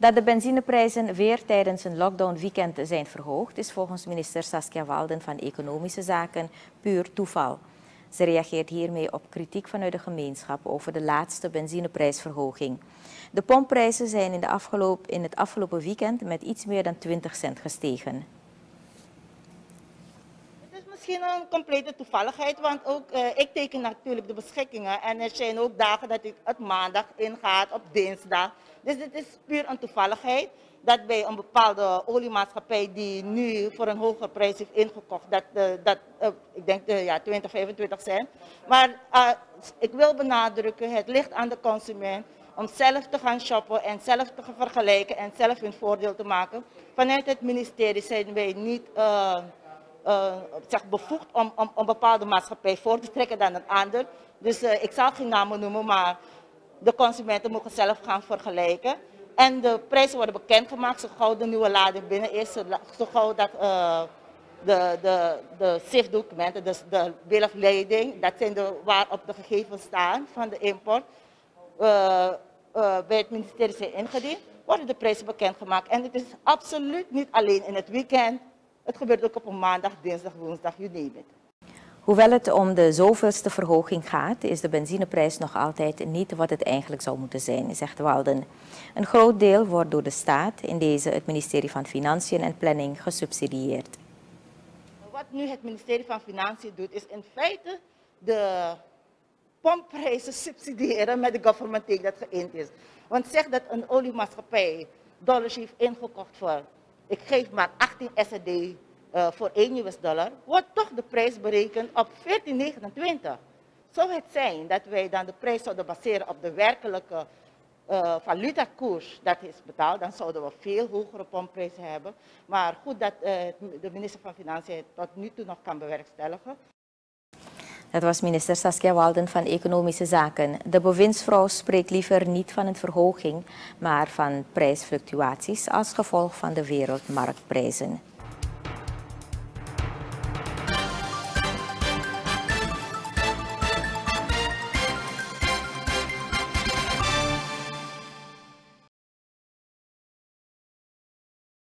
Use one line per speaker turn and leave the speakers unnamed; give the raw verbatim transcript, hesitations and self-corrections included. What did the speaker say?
Dat de benzineprijzen weer tijdens een lockdown-weekend zijn verhoogd, is volgens minister Saskia Walden van Economische Zaken puur toeval. Ze reageert hiermee op kritiek vanuit de gemeenschap over de laatste benzineprijsverhoging. De pompprijzen zijn in, de afgelopen, in het afgelopen weekend met iets meer dan twintig cent gestegen.
Het is misschien een complete toevalligheid, want ook uh, ik teken natuurlijk de beschikkingen en er zijn ook dagen dat ik het maandag ingaat, op dinsdag. Dus dit is puur een toevalligheid dat bij een bepaalde oliemaatschappij die nu voor een hogere prijs heeft ingekocht, dat, uh, dat uh, ik denk uh, ja, twintig, vijfentwintig cent. Maar uh, ik wil benadrukken, het ligt aan de consument om zelf te gaan shoppen en zelf te gaan vergelijken en zelf hun voordeel te maken. Vanuit het ministerie zijn wij niet uh, uh, zeg, bevoegd om, om een bepaalde maatschappij voor te trekken dan een ander. Dus uh, ik zal geen namen noemen, maar de consumenten mogen zelf gaan vergelijken. En de prijzen worden bekendgemaakt zo gauw de nieuwe lading binnen is, zo gauw dat uh, de, de, de S I F-documenten, dus de bill of lading, dat zijn de waarop de gegevens staan van de import, uh, uh, bij het ministerie zijn ingediend, worden de prijzen bekendgemaakt. En het is absoluut niet alleen in het weekend, het gebeurt ook op een maandag, dinsdag, woensdag, you name it.
Hoewel het om de zoveelste verhoging gaat, is de benzineprijs nog altijd niet wat het eigenlijk zou moeten zijn, zegt Walden. Een groot deel wordt door de staat, in deze het ministerie van Financiën en Planning, gesubsidieerd.
Wat nu het ministerie van Financiën doet, is in feite de pompprijzen subsidiëren met de government take dat geïnd is. Want zeg dat een oliemaatschappij dollars heeft ingekocht voor, ik geef maar achttien S R D Uh, voor één U S dollar, wordt toch de prijs berekend op veertien negenentwintig. Zou het zijn dat wij dan de prijs zouden baseren op de werkelijke uh, valutakoers dat is betaald, dan zouden we veel hogere pompprijzen hebben. Maar goed dat uh, de minister van Financiën het tot nu toe nog kan bewerkstelligen.
Dat was minister Saskia Walden van Economische Zaken. De bewindsvrouw spreekt liever niet van een verhoging, maar van prijsfluctuaties als gevolg van de wereldmarktprijzen.